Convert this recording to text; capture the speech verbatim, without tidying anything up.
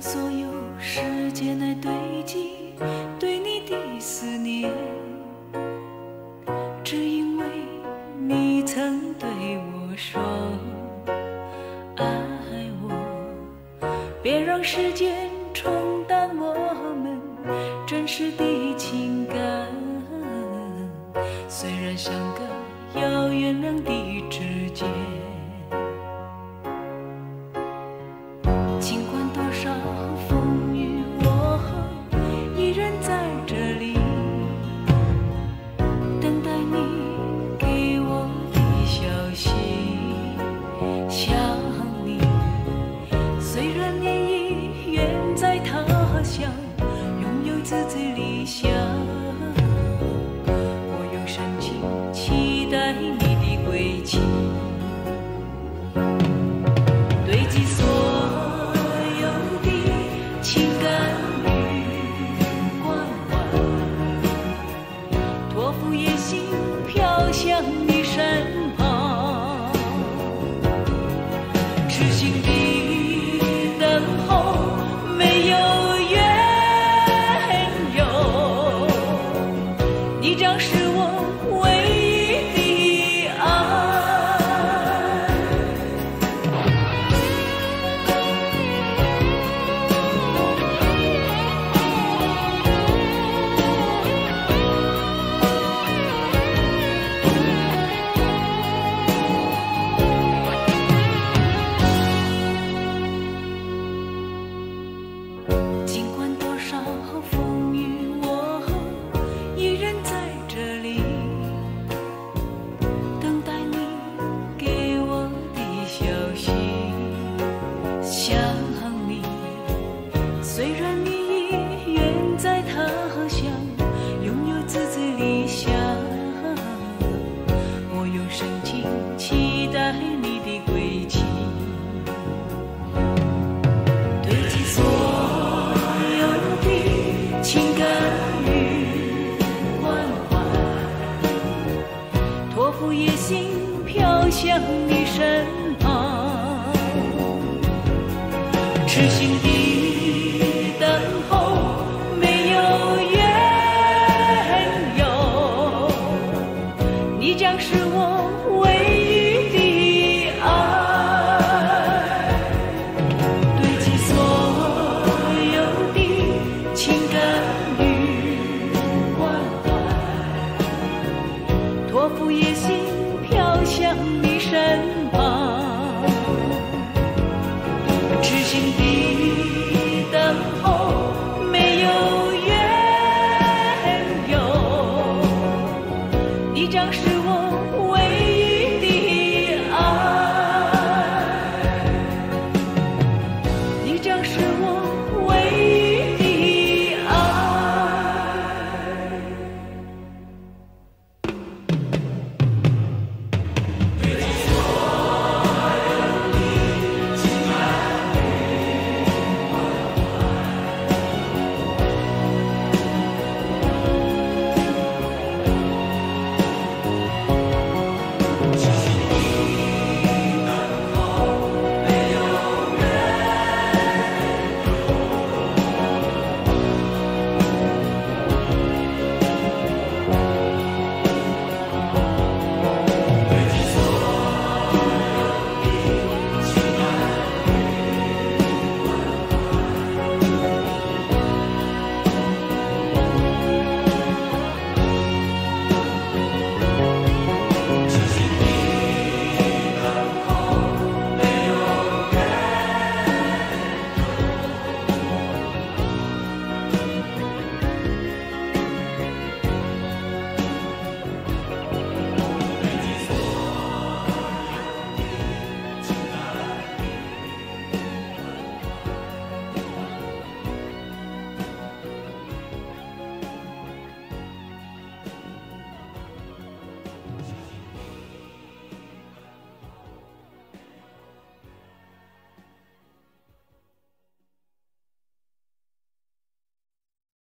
所有时间来堆积对你的思念，只因为你曾对我说爱我，别让时间冲淡我们真实的情感。虽然相隔遥远两地之间，尽管多少风雨，我依然在这里等待你给我的消息。想你，虽然你已远在他乡，拥有自己理想，我用深情期待你的归期。堆积所有的情感与关怀，托付野心飘向你身旁，痴心的等候，没有缘由，你将是我唯一的爱。尽管多少风雨，我依然在这里等待你给我的消息。想你，虽然你已远在他乡，拥有自己理想，我用深情期待你的归期。堆积所有的情感与关怀，托付野心飘向你身旁，痴心的等候，没有缘由，你将是我唯一的爱。堆积所有的情感与关怀，托付野心飘向你身旁，痴心的等候，没有缘由，你将是